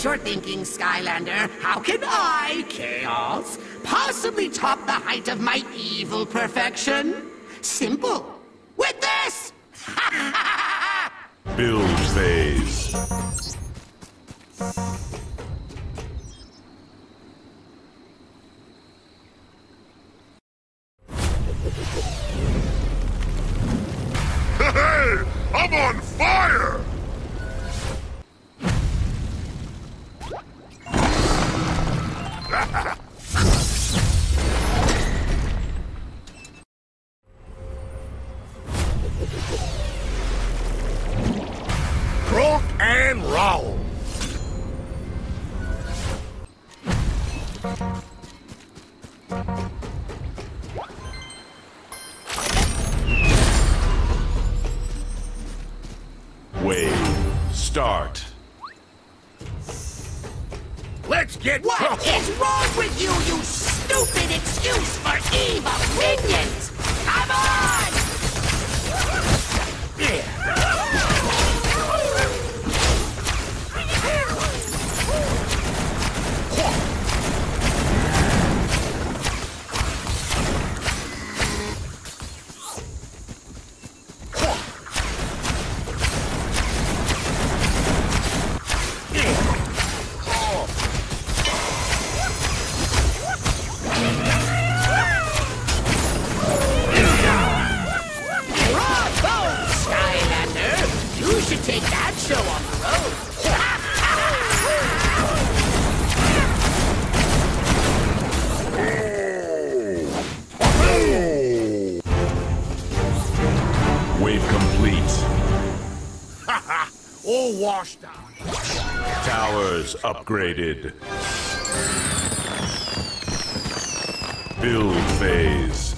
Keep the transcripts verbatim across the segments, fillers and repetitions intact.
what you're thinking, Skylander. How can I, Kaos, possibly top the height of my evil perfection? Simple. With this! Build phase. Hey! I'm on fire! Croak and roll. Wave. Start. Let's get What is wrong with you, you stupid excuse for evil minions? Come on! Take that show on the road. Wave complete. All washed out. Towers upgraded. Build phase.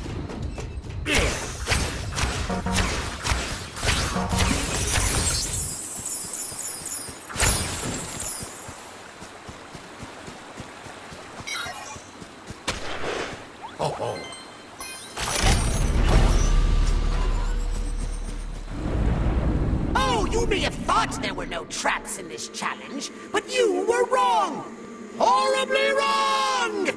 Oh, oh. Oh, you may have thought there were no traps in this challenge, but you were wrong! Horribly wrong!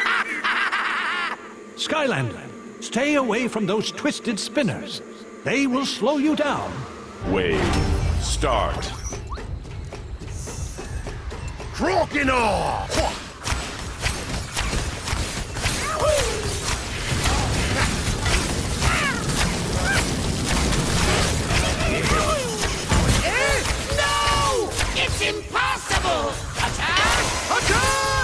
Skylander, stay away from those twisted spinners. They will slow you down. Wave. Start. Croaking off! No! It's impossible! Attack! Attack!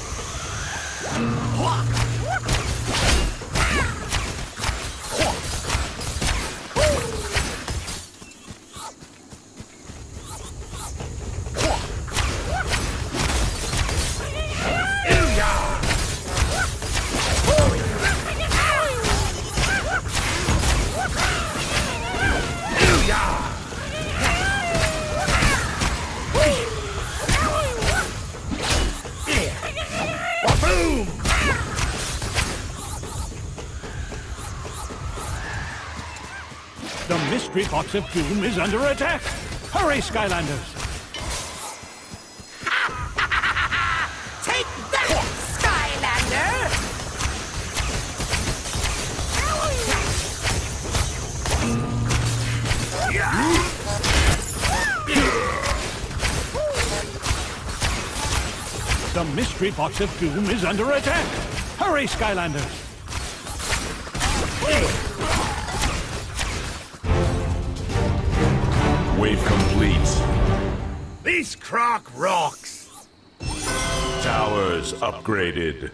The mystery box of doom is under attack. Hurry, Skylanders! Take that, Skylander! The mystery box of doom is under attack. Hurry, Skylanders! Wave complete. This croc rocks. Towers upgraded.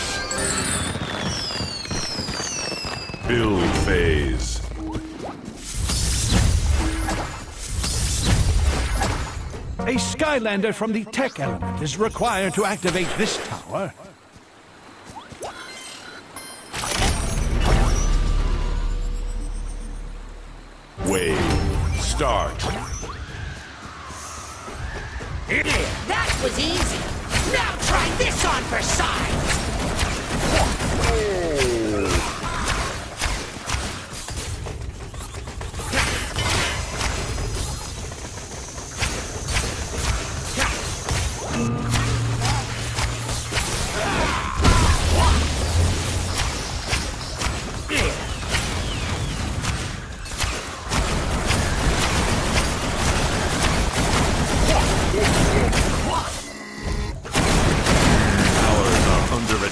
Build phase. A Skylander from the tech element is required to activate this tower. Wave. Start. That was easy. Now try this on for size.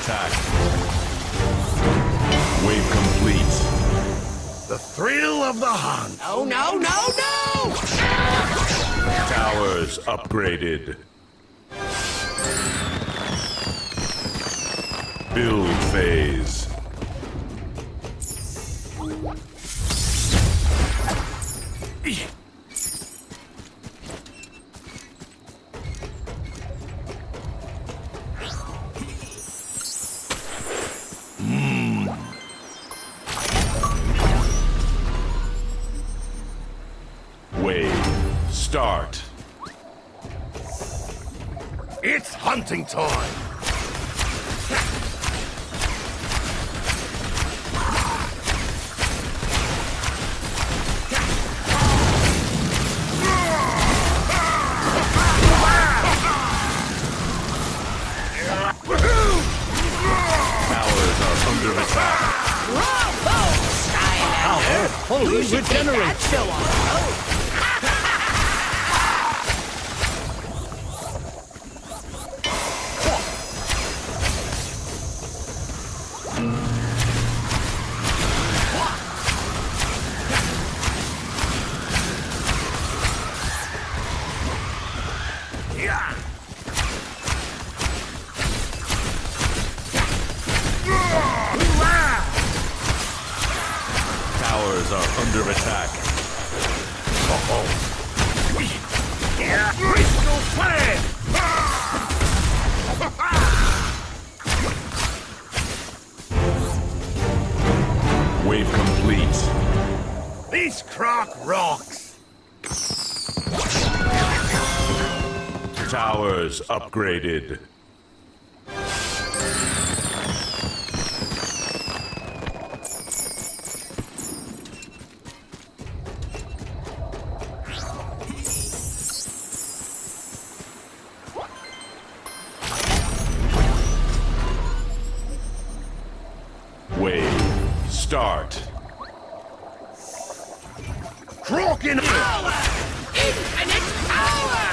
attack. Wave complete. The thrill of the hunt. Oh, no, no, no! Towers upgraded. Build phase. Wave start. It's hunting time. Towers are under attack. Bravo, Skylander! fully You should take regenerate. that show on the road. Yeah. Towers are under attack. Uh-oh. Yeah. Crystal flame. Wave complete. This croc rocks. Towers upgraded. Wave start. Croc in Power! Infinite power!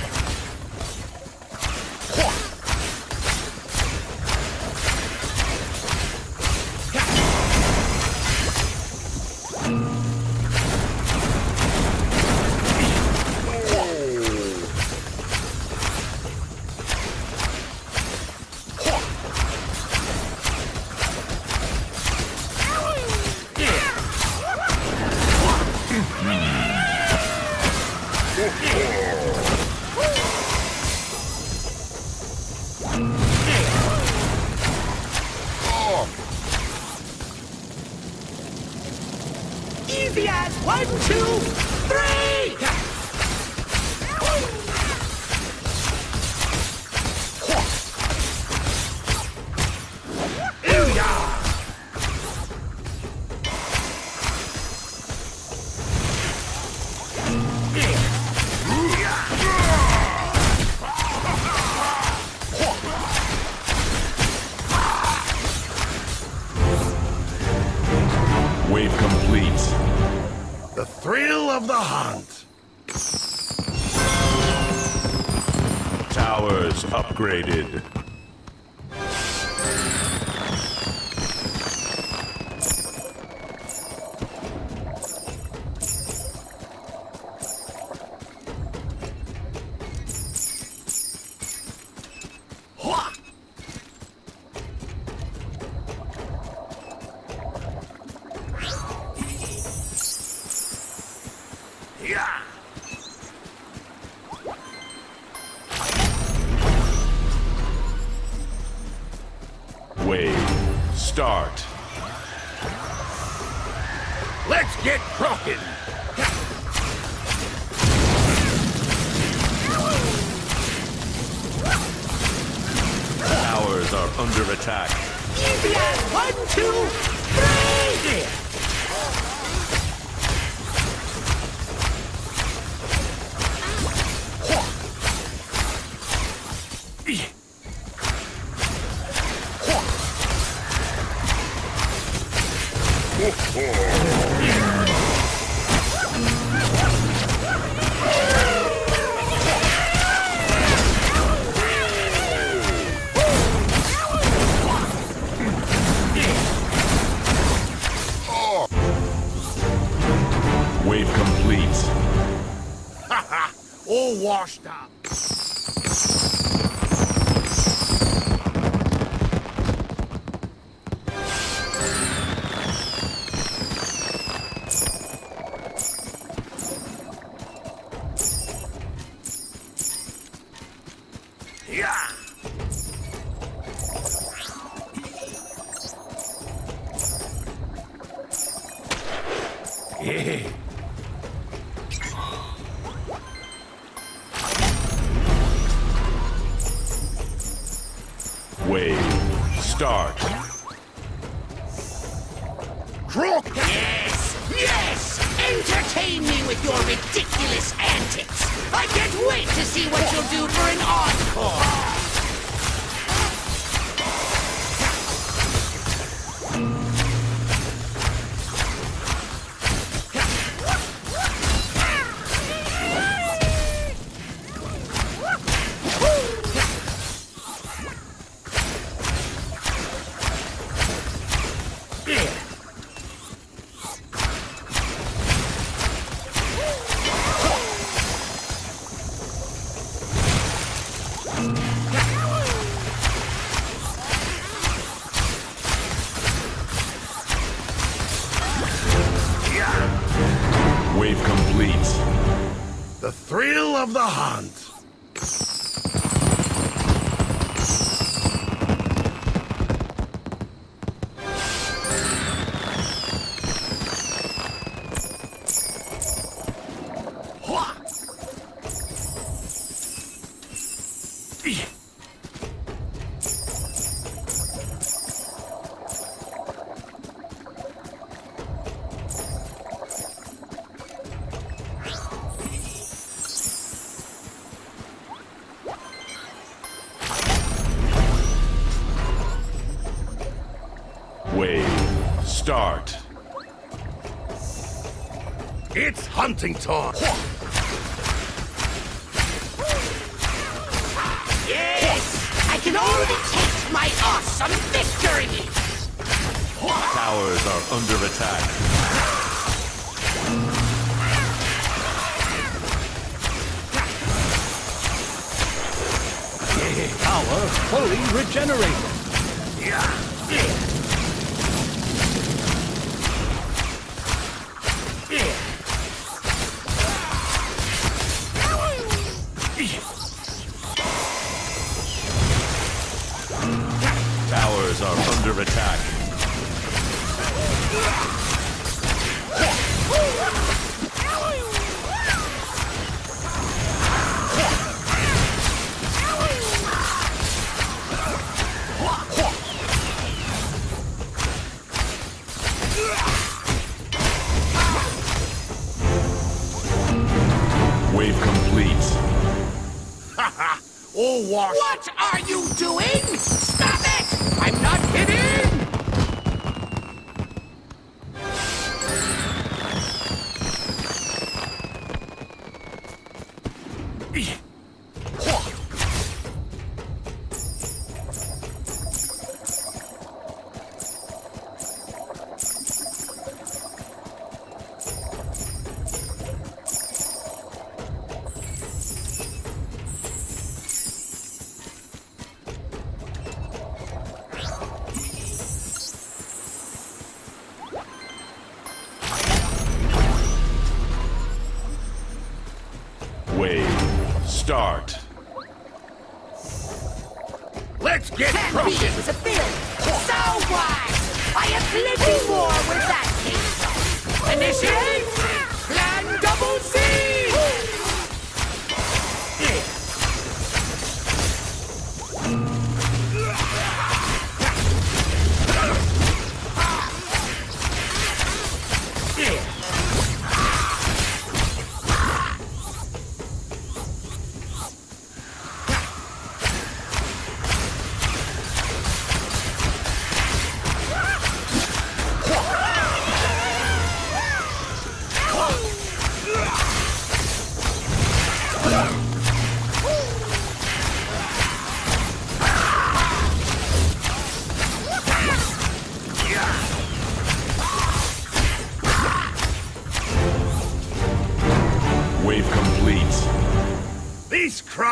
Easy as one, two, three! Wave complete. the thrill of the hunt. Towers upgraded. Yeah. Wave start. Let's get crockin'. Towers are under attack. Easy as one, two, three! all washed up. Yeah. Yeah. Wave. Start. Croc! Yes! Yes! Entertain me with your ridiculous antics! I can't wait to see what you'll do for an encore! Wave complete. The thrill of the hunt. Wave. Start. It's hunting time. Yes! I can already taste my awesome victory! Towers are under attack. Power fully regenerated. Towers are under attack. Wave complete. All washed. What are you doing? Stop it! I'm not kidding! Wave. Start. Let's get Ten cracking. beams of build! So what? I have plenty more where that came from! Initiate! Plan double Z!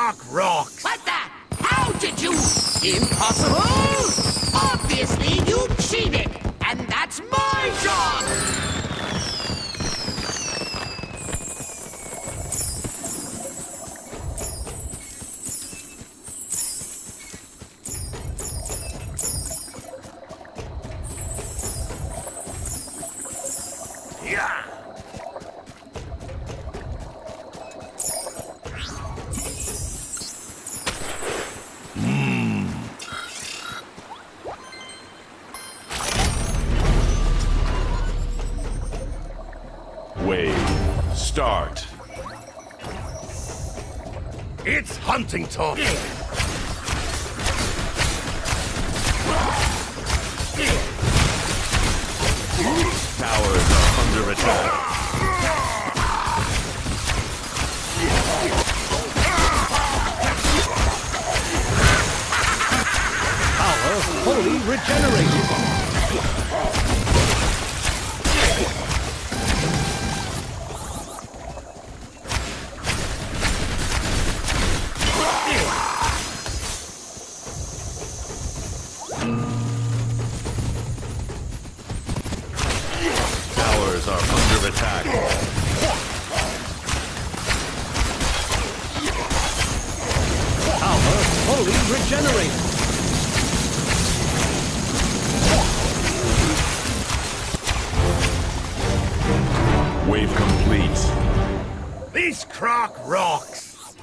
crock rocks. What the? How did you? Impossible! Obviously, you cheated, and that's my job! Yeah. Wave. Start. It's hunting time. Towers are under attack. Power fully regenerated. Towers are under attack. Power fully regenerated. Wave complete. These crock rocks.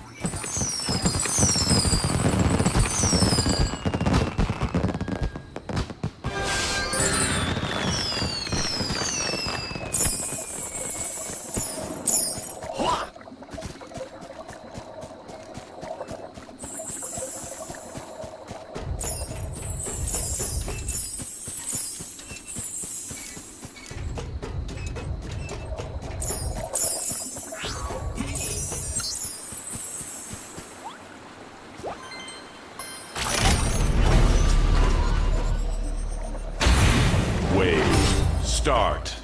Wave. Start.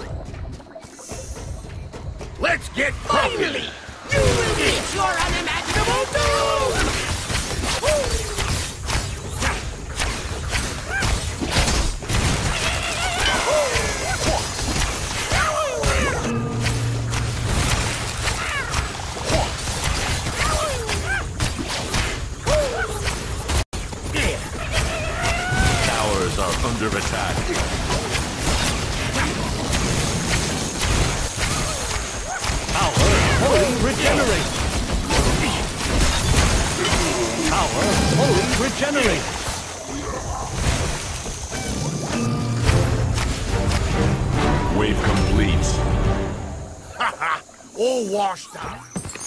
Let's get Finally, you will reach your unimaginable doom! Towers are under attack. Power fully regenerated. Power fully regenerated. Wave complete. Haha, all washed out.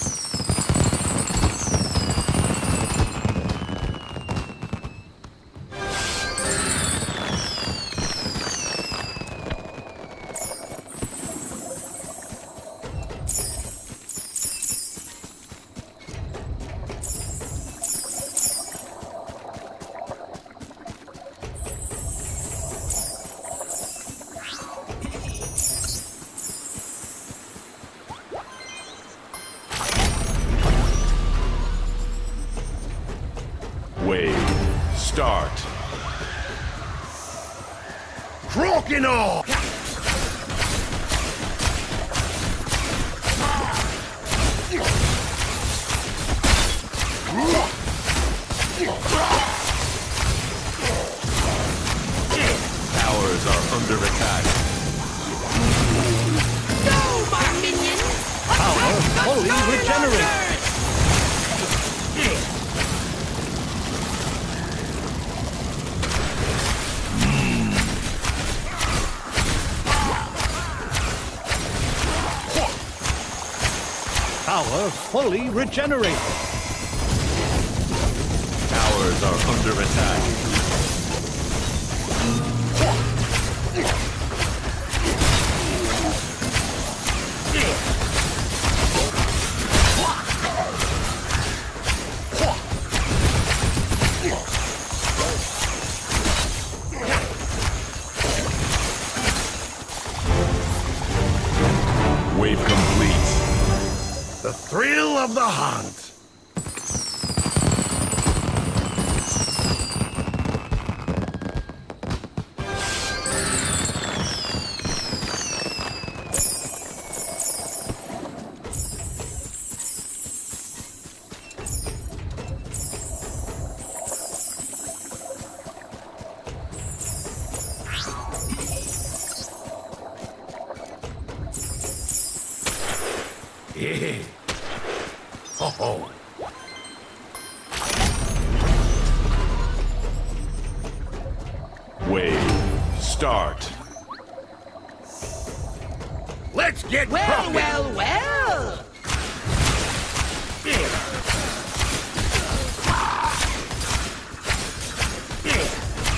Wave. Start. Crocking off. Towers are under attack. No, my minion! Power Attack the fully Skylanders! regenerated. Power fully regenerated. Towers are under attack. Wave complete. The thrill of the hunt. Yeah. Ho ho. Wave. Start. Let's get Well, rocking. well, well! Yeah. Yeah.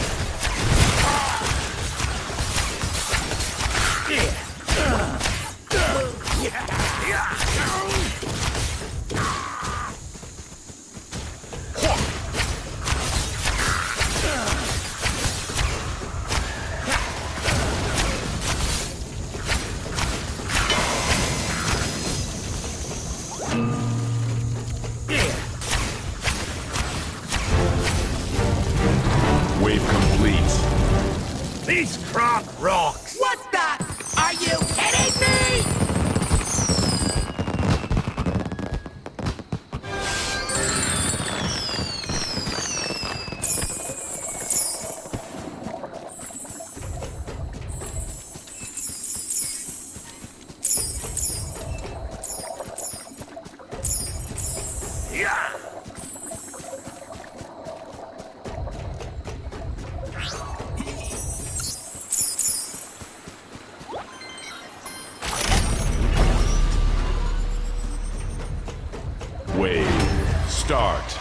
Wave complete. This croc rocks. What the? Are you kidding me? Yeah. Wave. Start.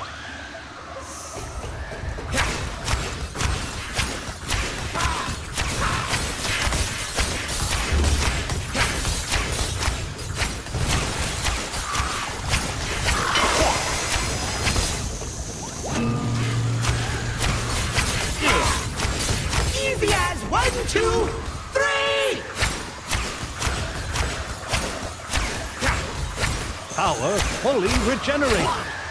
Easy as one, two, three! Power fully regenerated.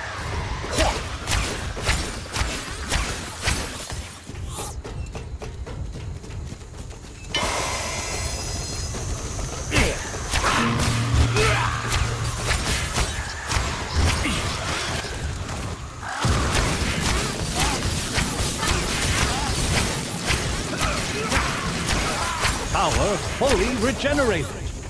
Power fully regenerated.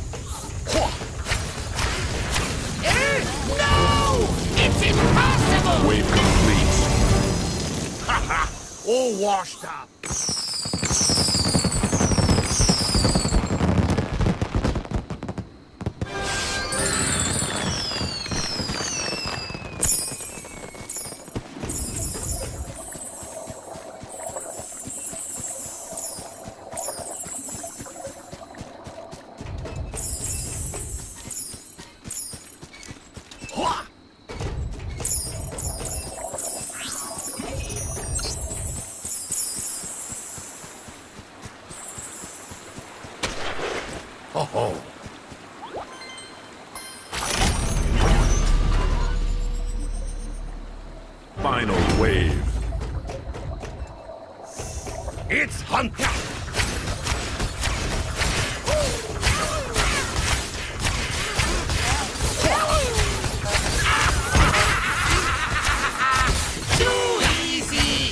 Eh, No! It's impossible! Wave complete. Ha ha. All washed up. Hua! Ho ho. Final wave. It's hunting. Too easy!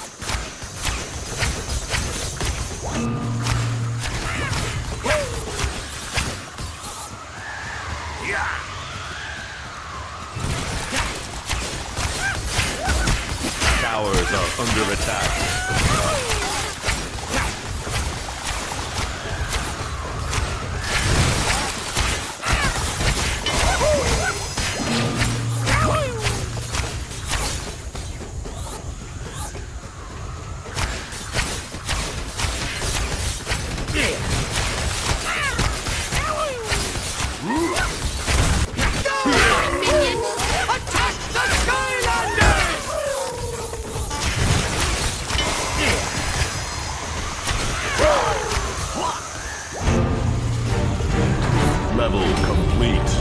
Yeah. Towers are under attack. Go, my minions! Attack the Skylanders! Level complete.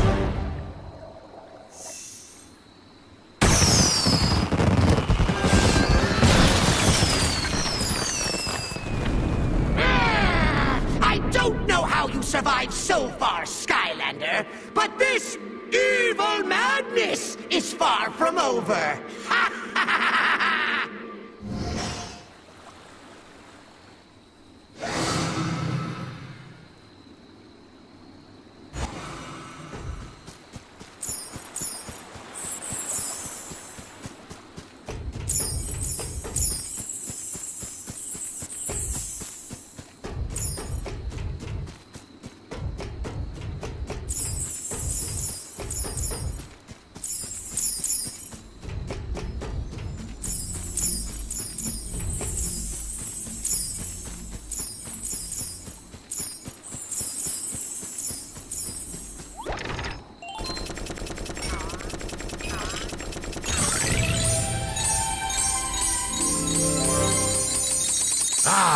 I don't know how you survived so far, Skylander, but this evil madness is far from over. Ha ha ha ha!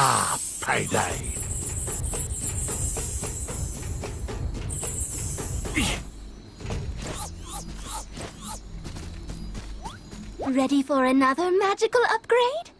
Ah, payday. Ready for another magical upgrade?